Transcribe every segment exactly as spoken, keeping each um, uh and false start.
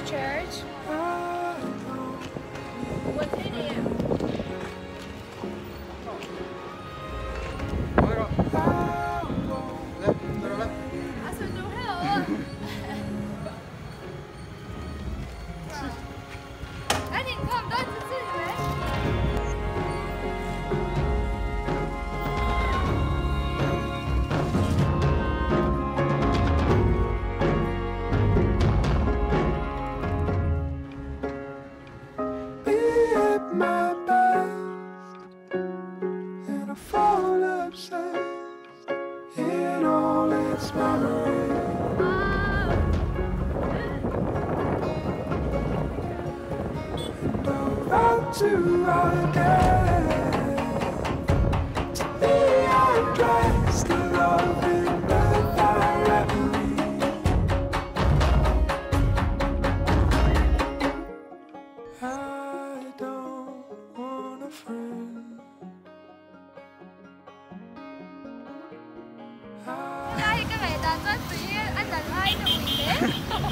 Church. What's in here? Alltså, nu hör anh nhìn không đó chứ gì vậy? To again, to be undressed, to love in the therapy. I don't want a friend. Đây cái này là rất tí anh là ai cho mình đấy.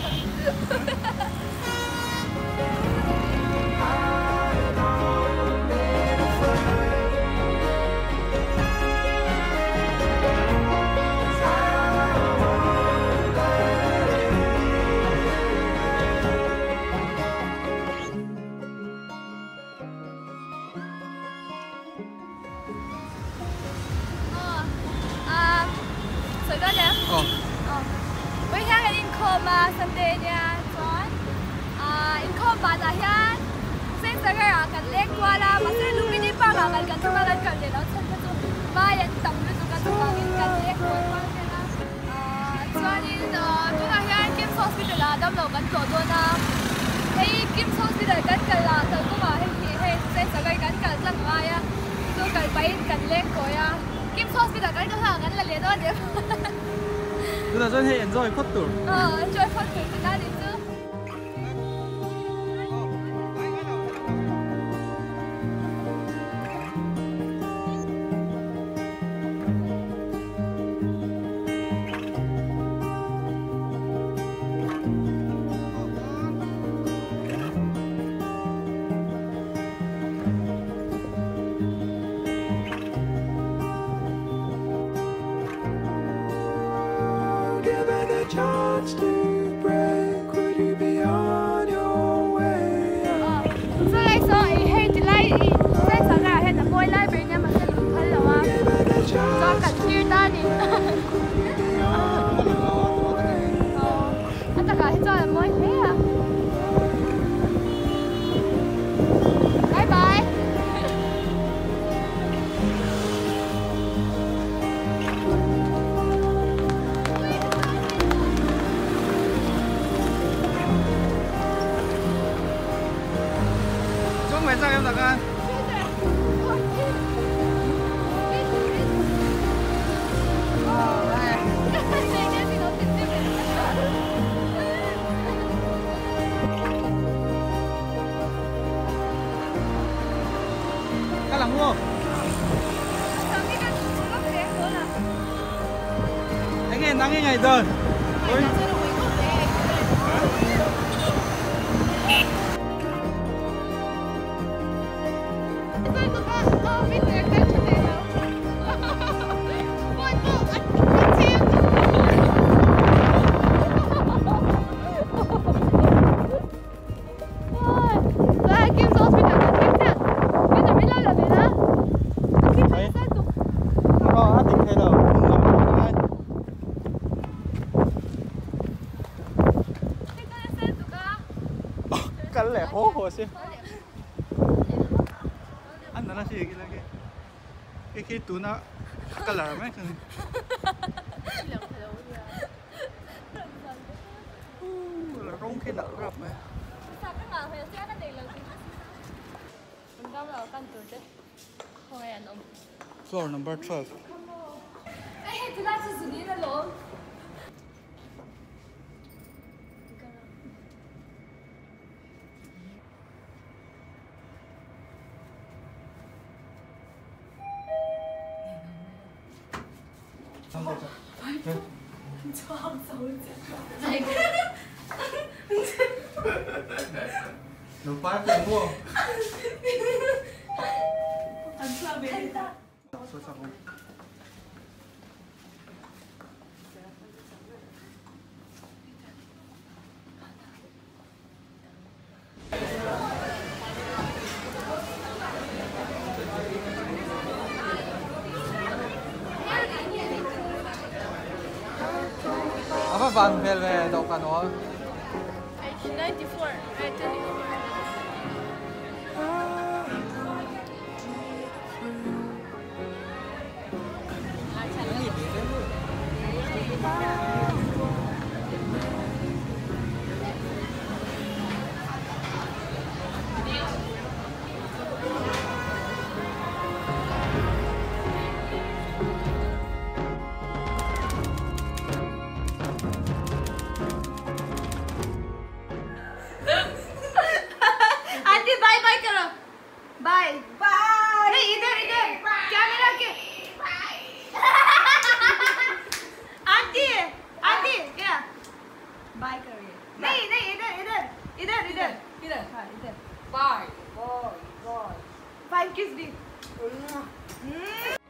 Sự đó nè. Ờ. Bây giờ là income mà Sunday nha, John. À, income bạn là hiện. Sẽ sẽ cái à cần lek qua là mà sẽ lưu mini pa là cần chúng ta cần để nó chân cho ba yên tâm với chúng ta chúng ta cần lek qua qua cái là. À, cho nên chúng ta hiện Kim Hospital là đâm đầu cần chỗ luôn à. Hey Kim Hospital cần cần là từ cũng mà hey hey sẽ sẽ cái cần cần rất là ya. Tôi cần bay cần lek qua ya. Kim Hospital cái đó là ngắn là liền đó điểm. Tức là rất hay enjoy phát tử. Ờ, enjoy phát tử thì ra đi chứ. Chance to break, would you be on your way? Ờ, so lại so ý hay thì lại ý sẽ sợ ra hay là bôi lại bên nhà mà sẽ lụt hết rồi à. Do cả chia ta đi. Ờ, anh ta cả cho là mới thế à. Bye bye. Mày sao em Giang An? Các lắng mua. Anh nghe đang nghe ngày rồi. Ôi. Cái lẻ hố hồ xem. Anh nói là gì cái cái cái cái tủ nó cái lẻ mấy cái này. Là rong cái đỡ gặp này. Sao cái mà phải xét cái này là gì? Mình đâu là căn từ thế. Không ai ăn ông. Floor number twelve. Ê, tôi đang xử lý nó lộn. 네. 저 항상 울지. Nung partner mo. Ang sabi. Sus ako. Apa bang bel be dok kan oh? ninety-four, right, twenty-four. Aunty bye bye करो bye bye नहीं इधर इधर camera के aunty aunty क्या bye करिए नहीं नहीं इधर इधर इधर इधर इधर हाँ इधर बाय बाय बाय फाइव किस दी